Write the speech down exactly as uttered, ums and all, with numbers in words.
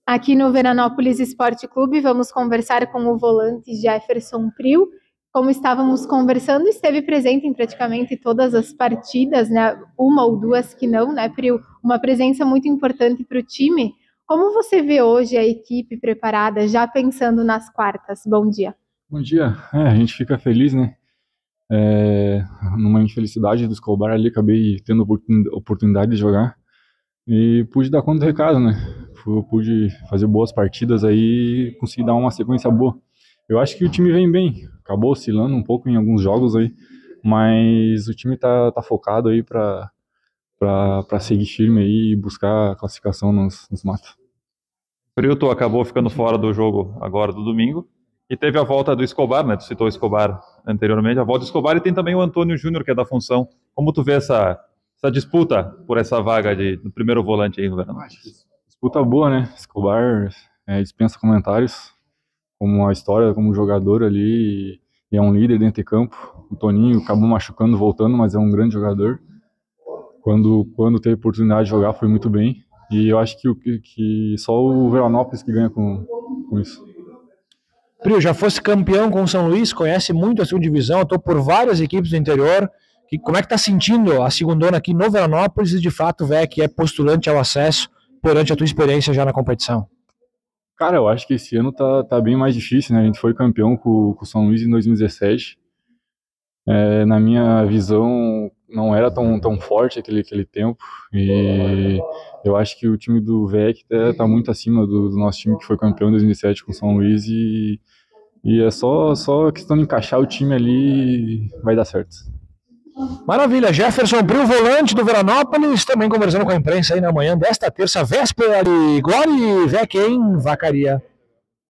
Aqui no Veranópolis Esporte Clube, vamos conversar com o volante Jefferson Prio. Como estávamos conversando, esteve presente em praticamente todas as partidas, né? Uma ou duas que não, né, Prio? Uma presença muito importante para o time. Como você vê hoje a equipe preparada, já pensando nas quartas? Bom dia. Bom dia. É, a gente fica feliz, né? É, numa infelicidade do Escobar ali, acabei tendo oportun- oportunidade de jogar e pude dar conta do recado, né? Fu- Pude fazer boas partidas aí e conseguir dar uma sequência boa. Eu acho que o time vem bem, acabou oscilando um pouco em alguns jogos aí, mas o time tá, tá focado aí pra, pra, pra seguir firme aí e buscar a classificação nos, nos mata. Prilto acabou ficando fora do jogo agora do domingo. E teve a volta do Escobar, né? Tu citou o Escobar anteriormente, a volta do Escobar, e tem também o Antônio Júnior, que é da função. Como tu vê essa, essa disputa por essa vaga de, do primeiro volante aí no Verão? Disputa boa, né? Escobar é, dispensa comentários, como a história, como jogador ali, e é um líder dentro de campo. O Toninho acabou machucando, voltando, mas é um grande jogador. Quando, quando teve oportunidade de jogar, foi muito bem. E eu acho que, o- que, que só o Veranópolis que ganha com, com isso. Prio, já fosse campeão com o São Luís, conhece muito a segunda divisão, estou por várias equipes do interior. Que, como é que está sentindo a segundona aqui no Veranópolis e de fato vê que é postulante ao acesso perante a tua experiência já na competição? Cara, eu acho que esse ano tá, tá bem mais difícil, né? A gente foi campeão com, com o São Luís em dois mil e dezessete. É, na minha visão, não era tão, tão forte aquele, aquele tempo. E eu acho que o time do V E C tá, tá muito acima do, do nosso time que foi campeão em dois mil e sete com o São Luís. E, e é só, só questão de encaixar o time ali e vai dar certo. Maravilha, Jefferson Prio, volante do Veranópolis, também conversando com a imprensa aí na manhã desta terça, véspera de Glória e V E C em Vacaria.